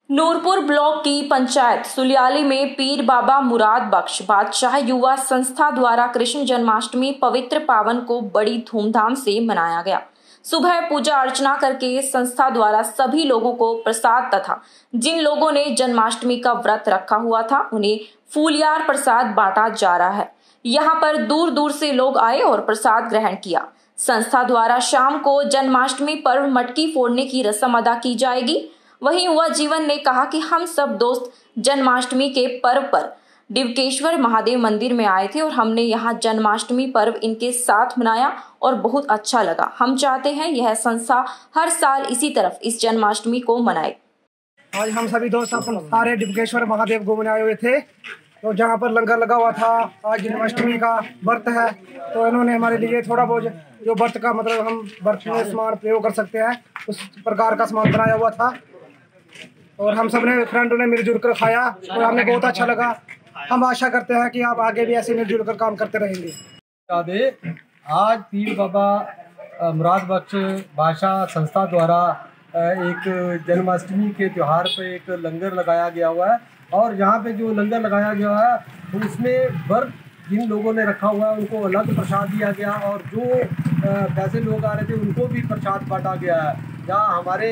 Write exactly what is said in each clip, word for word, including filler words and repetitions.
Nurpur block की पंचायत सुलियाली में पीर बाबा मुराद बख्श बादशाह युवा संस्था द्वारा कृष्ण जन्माष्टमी पवित्र पावन को बड़ी धूमधाम से मनाया गया। सुबह पूजा अर्चना करके संस्था द्वारा सभी लोगों को प्रसाद तथा जिन लोगों ने जन्माष्टमी का व्रत रखा हुआ था उन्हें फूलियार प्रसाद बांटा जा रहा है। यहाँ पर दूर दूर से लोग आए और प्रसाद ग्रहण किया। संस्था द्वारा शाम को जन्माष्टमी पर्व मटकी फोड़ने की रस्म अदा की जाएगी। वहीं युवा जीवन ने कहा कि हम सब दोस्त जन्माष्टमी के पर्व पर डिवकेश्वर महादेव मंदिर में आए थे और हमने यहाँ जन्माष्टमी पर्व इनके साथ मनाया और बहुत अच्छा लगा। हम चाहते हैं यह संस्था हर साल इसी तरफ इस जन्माष्टमी को मनाए। आज हम सभी दोस्त अपन सारे डिवकेश्वर महादेव घूमने आए हुए थे, तो जहाँ पर लंगर लगा हुआ था। आज जन्माष्टमी का व्रत है, तो इन्होंने हमारे लिए थोड़ा बहुत जो व्रत का मतलब हम व्रत में सामान प्रयोग कर सकते हैं उस प्रकार का सामान बनाया हुआ था और हम सब ने फ्रेंडों ने मिलजुल कर खाया और हमें बहुत अच्छा लगा। हम आशा करते हैं कि आप आगे भी ऐसे मिलजुल कर काम करते रहेंगे। आज पीर बाबा मुराद बख्श बादशाह संस्था द्वारा एक जन्माष्टमी के त्यौहार पे एक लंगर लगाया गया हुआ है और यहाँ पे जो लंगर लगाया गया है तो उसमें व्रत जिन लोगों ने रखा हुआ है उनको अलग प्रसाद दिया गया और जो पैसे लोग आ रहे थे उनको भी प्रसाद बांटा गया है। जहाँ हमारे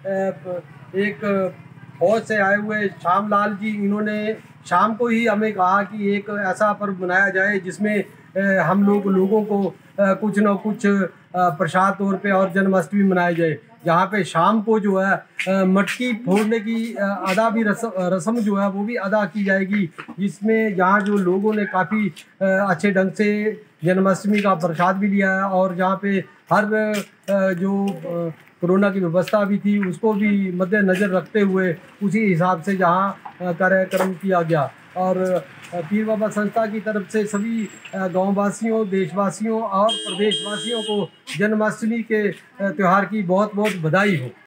एक फौज से आए हुए श्याम लाल जी, इन्होंने शाम को ही हमें कहा कि एक ऐसा पर्व मनाया जाए जिसमें हम लोग लोगों को कुछ न कुछ प्रसाद तौर पे और जन्माष्टमी मनाई जाए। जहाँ पे शाम को जो है मटकी फोड़ने की अदा भी रस्म जो है वो भी अदा की जाएगी, जिसमें यहाँ जो लोगों ने काफ़ी अच्छे ढंग से जन्माष्टमी का प्रसाद भी लिया है और जहाँ पे हर जो कोरोना की व्यवस्था भी थी उसको भी मद्देनज़र रखते हुए उसी हिसाब से जहाँ कार्यक्रम किया गया। और पीर बाबा संस्था की तरफ से सभी गांववासियों, देशवासियों और प्रदेशवासियों को जन्माष्टमी के त्यौहार की बहुत बहुत बधाई हो।